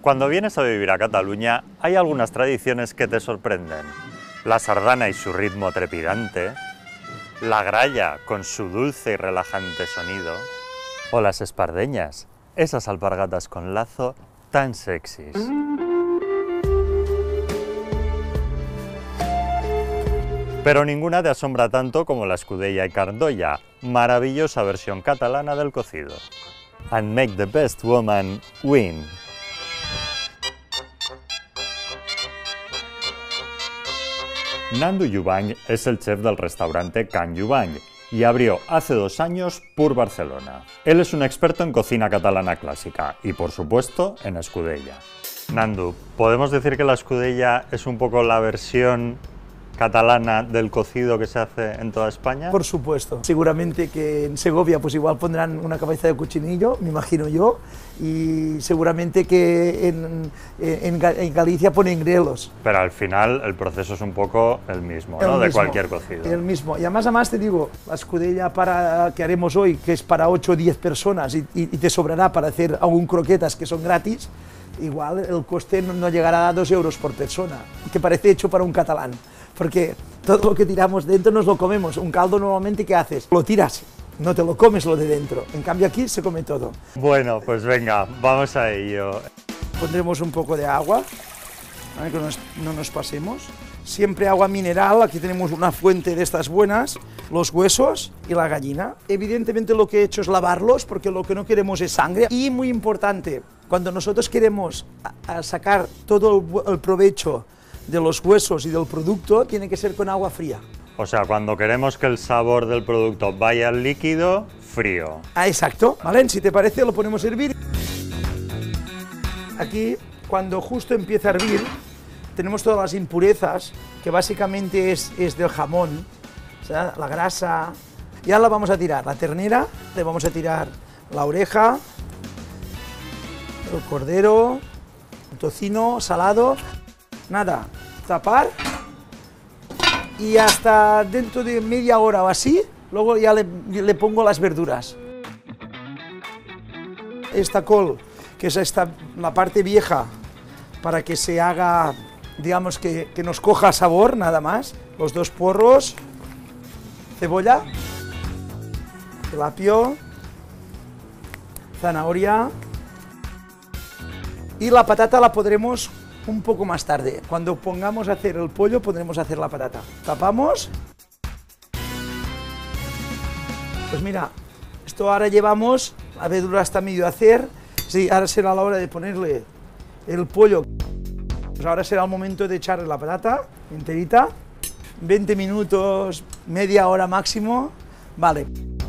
Cuando vienes a vivir a Cataluña, hay algunas tradiciones que te sorprenden. La sardana y su ritmo trepidante, la gralla con su dulce y relajante sonido, o las espardeñas, esas alpargatas con lazo tan sexys. Pero ninguna te asombra tanto como la escudella y carn d'olla, maravillosa versión catalana del cocido. And make the best woman win. Nando Jubany es el chef del restaurante Can Jubany y abrió hace 2 años Pur Barcelona. Él es un experto en cocina catalana clásica y, por supuesto, en escudella. Nando, ¿podemos decir que la escudella es un poco la versión catalana del cocido que se hace en toda España? Por supuesto. Seguramente que en Segovia pues igual pondrán una cabeza de cochinillo, me imagino yo, y seguramente que en Galicia ponen grelos. Pero al final el proceso es un poco el mismo, ¿no? De cualquier cocido. El mismo. Y además te digo, la escudella que haremos hoy, que es para 8 o 10 personas y te sobrará para hacer algún croquetas que son gratis, igual el coste no llegará a 2 euros por persona, que parece hecho para un catalán. Porque todo lo que tiramos dentro nos lo comemos. Un caldo normalmente, ¿qué haces? Lo tiras, no te lo comes lo de dentro. En cambio aquí se come todo. Bueno, pues venga, vamos a ello. Pondremos un poco de agua, para que no nos pasemos. Siempre agua mineral, aquí tenemos una fuente de estas buenas, los huesos y la gallina. Evidentemente lo que he hecho es lavarlos, porque lo que no queremos es sangre. Y muy importante, cuando nosotros queremos sacar todo el provecho de los huesos y del producto, tiene que ser con agua fría. O sea, cuando queremos que el sabor del producto vaya al líquido, frío. Ah, exacto. ¿Vale? Si te parece, lo ponemos a hervir. Aquí, cuando justo empieza a hervir, tenemos todas las impurezas, que básicamente es del jamón, o sea, la grasa. Ya la vamos a tirar, la ternera, le vamos a tirar la oreja, el cordero, el tocino salado. Nada, tapar y hasta dentro de media hora o así, luego ya le pongo las verduras. Esta col, que es la parte vieja, para que se haga, digamos, que nos coja sabor, nada más. Los 2 puerros, cebolla, el apio, zanahoria y la patata la podremos un poco más tarde. Cuando pongamos a hacer el pollo, podremos hacer la patata. Tapamos. Pues mira, esto ahora llevamos, la verdura está medio a hacer. Sí, ahora será la hora de ponerle el pollo. Pues ahora será el momento de echarle la patata enterita. 20 minutos, media hora máximo. Vale.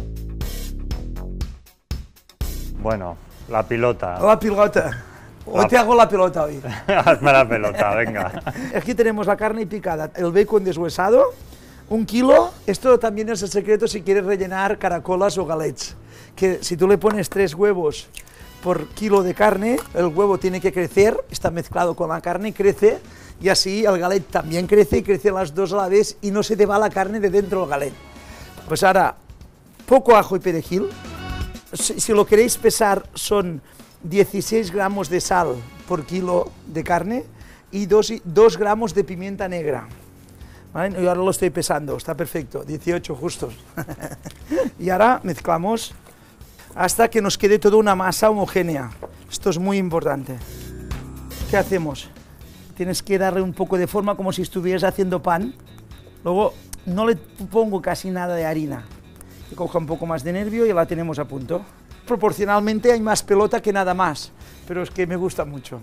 Bueno, la pilota. La pilota. Hoy te hago la pelota hoy. Hazme la pelota, venga. Aquí tenemos la carne picada, el bacon deshuesado, 1 kilo. Esto también es el secreto si quieres rellenar caracolas o galets. Que si tú le pones 3 huevos por kilo de carne, el huevo tiene que crecer, está mezclado con la carne, crece, y así el galet también crece y crece las 2 a la vez y no se te va la carne de dentro del galet. Pues ahora, poco ajo y perejil. Si lo queréis pesar, son 16 gramos de sal por kilo de carne y 2 gramos de pimienta negra. ¿Vale? Yo ahora lo estoy pesando, está perfecto, 18 justos. Y ahora mezclamos hasta que nos quede toda una masa homogénea. Esto es muy importante. ¿Qué hacemos? Tienes que darle un poco de forma como si estuvieras haciendo pan. Luego no le pongo casi nada de harina. Que coja un poco más de nervio y la tenemos a punto. Proporcionalmente hay más pelota que nada más, pero es que me gusta mucho.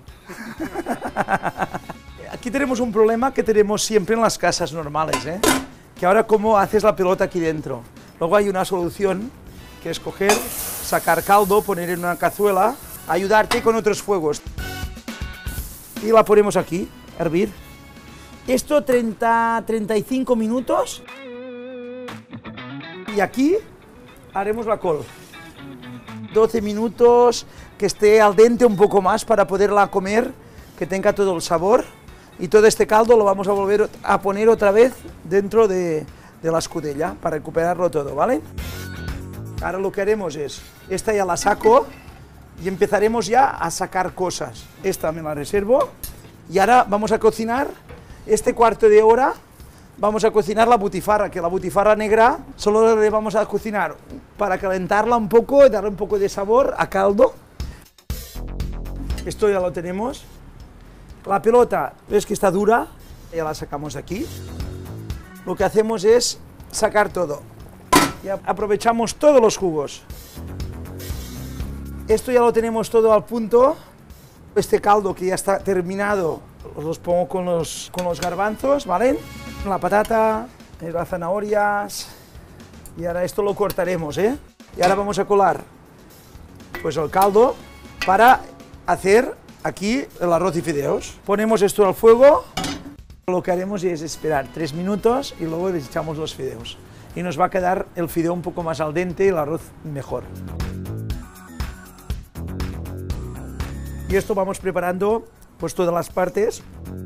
Aquí tenemos un problema que tenemos siempre en las casas normales, ¿eh? Que ahora cómo haces la pelota aquí dentro. Luego hay una solución, que es coger, sacar caldo, poner en una cazuela, ayudarte con otros fuegos. Y la ponemos aquí, a hervir. Esto 30-35 minutos. Y aquí haremos la col. 12 minutos, que esté al dente un poco más para poderla comer, que tenga todo el sabor. Y todo este caldo lo vamos a volver a poner otra vez dentro de la escudella para recuperarlo todo, ¿vale? Ahora lo que haremos es, esta ya la saco y empezaremos ya a sacar cosas. Esta me la reservo y ahora vamos a cocinar este cuarto de hora. Vamos a cocinar la butifarra, que la butifarra negra solo le vamos a cocinar para calentarla un poco y darle un poco de sabor a caldo. Esto ya lo tenemos. La pelota, ves que está dura, ya la sacamos de aquí. Lo que hacemos es sacar todo. Y aprovechamos todos los jugos. Esto ya lo tenemos todo al punto. Este caldo que ya está terminado, los pongo con los garbanzos, ¿vale? La patata, las zanahorias, y ahora esto lo cortaremos, ¿eh? Y ahora vamos a colar pues el caldo para hacer aquí el arroz y fideos. Ponemos esto al fuego, lo que haremos es esperar 3 minutos y luego les echamos los fideos. Y nos va a quedar el fideo un poco más al dente y el arroz mejor. Y esto vamos preparando pues todas las partes.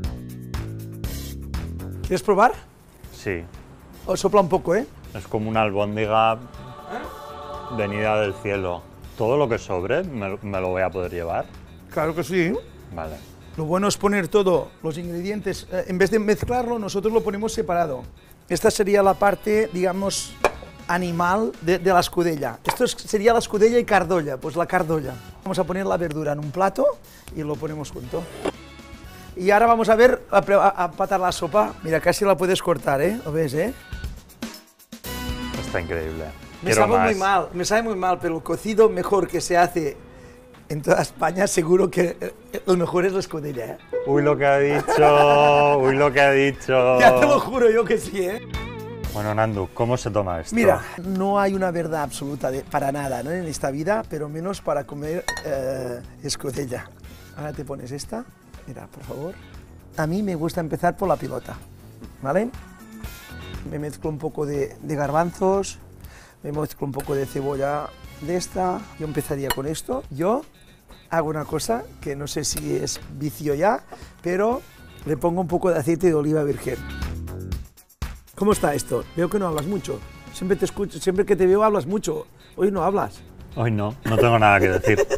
¿Quieres probar? Sí. Os sopla un poco, ¿eh? Es como una albóndiga venida del cielo. Todo lo que sobre me lo voy a poder llevar. Claro que sí. Vale. Lo bueno es poner todos los ingredientes, en vez de mezclarlo, nosotros lo ponemos separado. Esta sería la parte, digamos, animal de la escudella. Esto sería la escudella y cardolla, pues la cardolla. Vamos a poner la verdura en un plato y lo ponemos junto. Y ahora vamos a ver, a patar la sopa. Mira, casi la puedes cortar, ¿eh? ¿Lo ves, eh? Está increíble. Me sabe muy mal, pero el cocido mejor que se hace en toda España, seguro que el mejor es la escudella, ¿eh? Uy, lo que ha dicho, uy, lo que ha dicho. Ya te lo juro yo que sí, ¿eh? Bueno, Nandu, ¿cómo se toma esto? Mira, no hay una verdad absoluta para nada, ¿no? En esta vida, pero menos para comer escudella. Ahora te pones esta, mira, por favor. A mí me gusta empezar por la pilota, ¿vale? Me mezclo un poco de garbanzos, me mezclo un poco de cebolla de esta. Yo empezaría con esto. Yo hago una cosa que no sé si es vicio ya, pero le pongo un poco de aceite de oliva virgen. ¿Cómo está esto? Veo que no hablas mucho. Siempre te escucho, siempre que te veo hablas mucho. Hoy no hablas. Hoy no tengo nada que decir.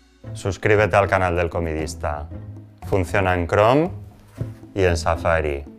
Suscríbete al canal del Comidista. Funciona en Chrome y en Safari.